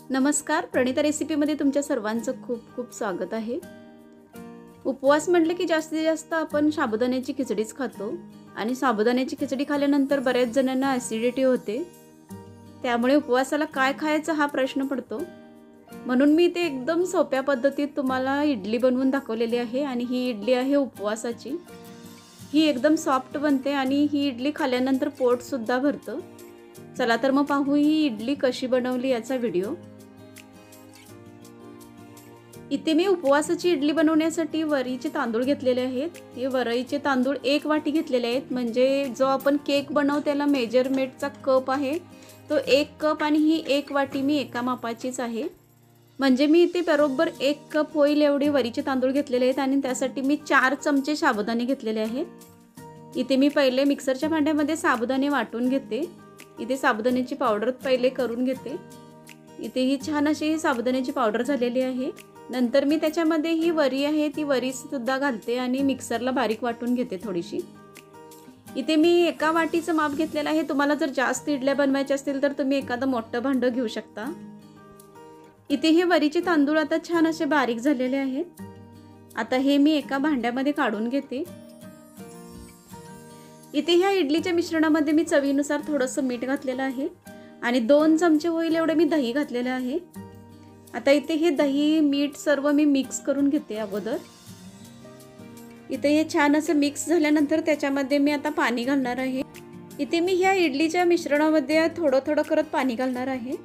नमस्कार, प्रणिता रेसिपीमध्ये तुमच्या सर्वांचं खूप खूप स्वागत आहे। उपवास म्हटले की जास्तीत जास्त आपण साबुदाण्याची खिचडीच खातो आणि साबुदाण्याची खिचडी खाल्ल्यानंतर बऱ्याच जणांना ॲसिडिटी होते। त्यामुळे उपवासाला काय खायचं हा प्रश्न पडतो। म्हणून मी ते एकदम सोप्या पद्धतीत तुम्हाला इडली बनवून दाखवलेली आहे आणि ही इडली आहे उपवासाची। ही एकदम सॉफ्ट बनते आणि ही इडली खाल्ल्यानंतर पोट सुद्धा भरतं। चला तर मग पाहू ही इडली कशी बनवली याचा व्हिडिओ। इथे मी उपवासाची इडली बनवण्यासाठी वरीचे तांदूळ घेतलेले आहेत। हे वरीचे तांदूळ 1 वाटी घेतलेले आहेत, म्हणजे जो आपण केक बनवतो त्याला मेजरमेंटचा कप आहे तो 1 कप आणि ही 1 वाटी मी एका मापाचीच आहे। म्हणजे मी इथे बरोबर 1 कप होईल एवढे वरीचे तांदूळ घेतलेले आहेत आणि त्यासाठी मी 4 चमचे साबुदाणे घेतलेले आहेत। इथे मी पहिले मिक्सरच्या भांड्यामध्ये साबुदाणे वाटून घेते। इथे साबुदाण्याची पावडर पहिले करून घेते। इथे ही छान अशी साबुदाण्याची पावडर झालेली आहे। नंतर मी त्याच्यामध्ये ही वरी आहे ती वरी सुद्धा घालते आणि मिक्सरला बारीक वाटून घेते थोडीशी। इथे मी एका वाटीचं माप घेतलेलं आहे। तुम्हाला जर जास्त इडल्या बनवायच्या असतील तर तुम्ही एखादं मोठं भांडं घेऊ शकता। इथे हे वरीचे तांदूळ आता छान असे बारीक झालेले आहेत। आता हे मी एका भांड्यामध्ये काढून घेते। इथे ह्या इडलीच्या मिश्रणामध्ये मी चवीनुसार थोडंसं मीठ घातलेलं आहे आणि 2 चमचे होईल एवढे मी दही घातलेले आहे। आता इथे हे दही मीठ सर्व मी मिक्स करून घेते अगोदर। इथे हे छान असं मिक्स झाल्यानंतर त्याच्यामध्ये मी आता पाणी घालणार आहे। इथे मी ह्या इडलीच्या मिश्रणामध्ये थोडं थोडं करत पाणी घालणार आहे।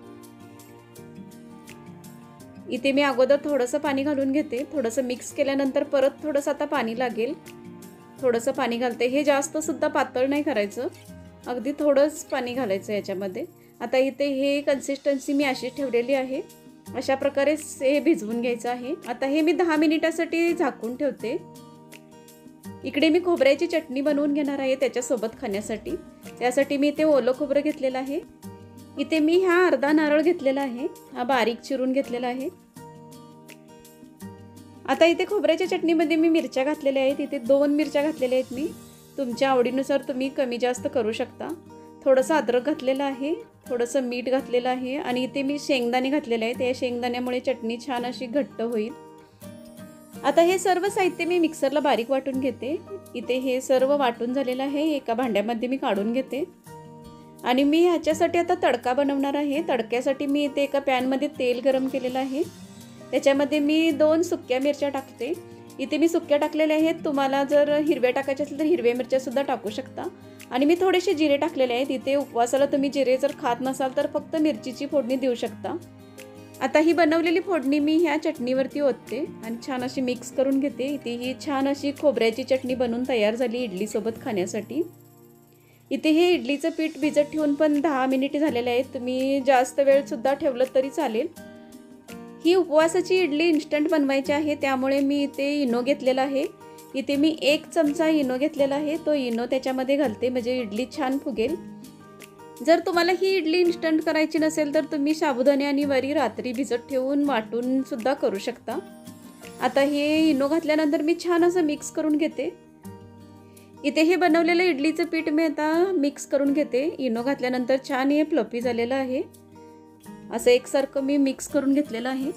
इथे मी अगोदर थोडंसं पाणी घालून घेते। थोडंसं मिक्स केल्यानंतर परत थोडंसं आता पाणी लागेल, थोडंसं पाणी घालते। हे जास्त सुद्धा पातळ नाही करायचं, अगदी थोडंच पाणी घालायचं याच्यामध्ये। आता इथे हे कन्सिस्टन्सी मी अशी ठेवलेली आहे। अशा प्रकारे हे भिजवून घ्यायचं आहे। आता हे मी 10 मिनिटासाठी झाकून ठेवते। इकडे मी खोबऱ्याची चटणी बनवून घेणार आहे त्याच्यासोबत खाण्यासाठी। त्यासाठी मी इथे ओलं खोबरं घेतलेलं आहे। इथे मी हा अर्धा नारळ घेतलेला आहे, हा बारीक चिरून घेतलेला आहे। आता इथे खोबऱ्याच्या चटणीमध्ये मी मिरच्या घातलेल्या आहेत। इथे 2 मिरच्या घातलेल्या आहेत मी। तुमच्या आवडीनुसार तुम्ही कमी जास्त करू शकता। थोडंसं अद्रक घातलेलं आहे, थोडंसं मीठ घातलेलं आहे आणि इथे मी शेंगदाणे घातलेले आहेत। या शेंगदाण्यामुळे चटणी छान अशी घट्ट होईल। आता हे सर्व साहित्य मी मिक्सरला बारीक वाटून घेते। इथे हे सर्व वाटून झालेलं आहे, एका भांड्यामध्ये मी काढून घेते आणि मी ह्याच्यासाठी आता तडका बनवणार आहे। तडक्यासाठी मी इथे एका पॅनमध्ये तेल गरम केलेलं आहे। त्याच्यामध्ये मी 2 सुक्या मिरच्या टाकते। इथे मी सुक्या टाकलेल्या आहेत, तुम्हाला जर हिरव्या टाकायच्या असेल तर हिरव्या मिरच्या सुद्धा टाकू शकता आणि मी थोडेसे जिरे टाकलेले आहेत। इथे उपवासाला तुम्ही जिरे जर खात नसाल तर फक्त मिरचीची फोडणी देऊ शकता। आता ही बनवलेली फोडणी मी ह्या चटणीवरती ओतते आणि छान अशी मिक्स करून घेते। इथे ही छान अशी खोबऱ्याची चटणी बनवून तयार झाली इडली सोबत खाण्यासाठी। इथे हे इडलीचं पीठ भिजत ठेवून पण 10 मिनिटे झालेले आहेत, तुम्ही जास्त वेळ सुद्धा ठेवलं तरी चालेल। ही उपवासाची इडली इन्स्टंट बनवायची आहे, त्यामुळे मी इथे इनो घेतलेला आहे। इथे मी 1 चमचा इनो घेतलेला आहे, तो इनो त्याच्यामध्ये घालते म्हणजे इडली छान फुगेल। जर तुम्हाला ही इडली इन्स्टंट करायची नसेल तर तुम्ही साबुदाणे आणि वरी रात्री भिजत ठेवून वाटून सुद्धा करू शकता। आता हे इनो घातल्यानंतर मी छान असं मिक्स करून घेते। इथे हे बनवलेलं इडलीचं पीठ मी आता मिक्स करून घेते। इनो घातल्यानंतर छान हे फ्लफी झालेलं आहे, असं एकसारखं मी मिक्स करून घेतलेलं आहे।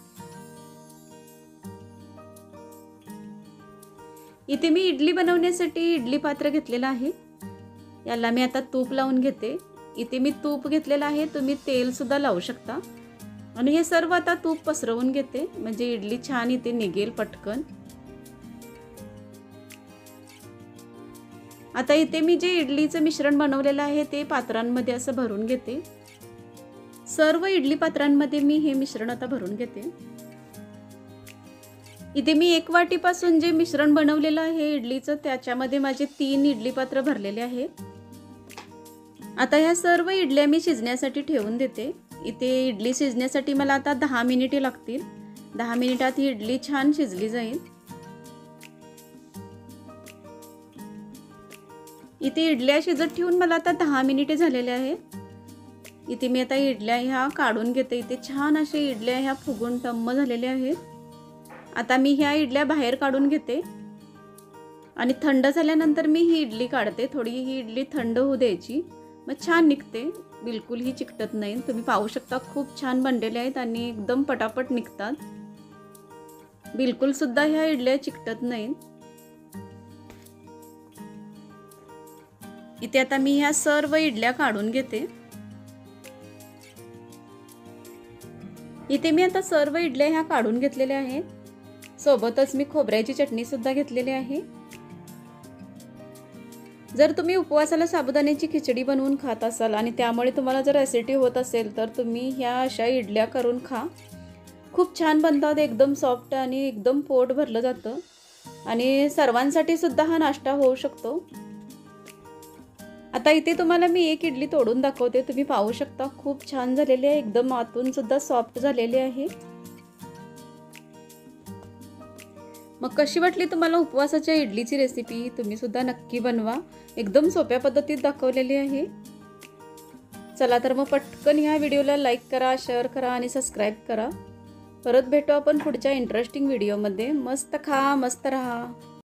इथे मी इडली बनवण्यासाठी इडली पात्र घेतलेलं आहे, याला मी आता तूप लावून घेते। इथे मी तूप घेतलेलं आहे, तुम्ही तेल सुद्धा लावू शकता आणि हे सर्व आता तूप पसरवून घेते म्हणजे इडली छान इथे निघेल पटकन। आता इथे मी जे इडलीचं मिश्रण बनवलेलं आहे ते पात्रांमध्ये असं भरून घेते। सर्व इडली पात्रांमध्ये मी हे मिश्रण आता भरून घेते। इथे मी 1 वाटीपासून जे मिश्रण बनवलेलं आहे इडलीचं त्याच्यामध्ये माझे 3 इडली पात्र भरलेले आहेत। आता ह्या सर्व इडल्या मी शिजण्यासाठी ठेवून देते। इथे इडली शिजण्यासाठी मला आता 10 मिनिटे लागतील। 10 मिनिटात ही इडली छान शिजली जाईल। इथे इडल्या शिजत ठेवून मला आता 10 मिनिटे झालेले आहेत। इथे मी आता इडल्या ह्या काढून घेते। इथे छान अशा इडल्या ह्या फुगून टम्म झालेल्या आहेत। आता मी ह्या इडल्या बाहेर काढून घेते आणि थंड झाल्यानंतर मी ही इडली काढते। थोडी ही इडली थंड होऊ द्यायची मग छान निघते, बिलकुलही चिकटत नाही. तुम्ही पाहू शकता खूप छान बनलेले आहेत आणि एकदम पटापट निघतात. बिलकुल सुद्धा ह्या इडल्या चिकटत नाहीत. इथे आता मी ह्या सर्व इडल्या काढून घेते. इथे मी आता सर्व इडल्या ह्या काढून घेतलेल्या आहेत. सोबतच मी खोबऱ्याची चटणी सुद्धा घेतलेली आहे. जर तुम्ही उपवासाला साबुदाण्याची खिचडी बनवून खात असाल आणि त्यामुळे तुम्हाला जर ॲसिडिटी होत असेल तर तुम्ही ह्या अशा इडल्या करून खा. खूप छान बनतात, एकदम सॉफ्ट आणि एकदम पोट भरलं जातं आणि सर्वांसाठी सुद्धा हा नाश्ता होऊ शकतो. आता इथे तुम्हाला मी एक इडली तोडून दाखवते. तुम्ही पाहू शकता खूप छान झालेली आहे, एकदम आतून सुद्धा सॉफ्ट झालेली आहे. मग कशी वाटली तुम्हाला उपवासाच्या इडलीची रेसिपी? तुम्ही सुद्धा नक्की बनवा. एकदम सोप्या पद्धतीत दाखवलेली आहे. चला तर मग पटकन ह्या व्हिडिओला लाईक करा, शेअर करा आणि सबस्क्राईब करा. परत भेटू आपण पुढच्या इंटरेस्टिंग व्हिडिओमध्ये. मस्त खा, मस्त रहा.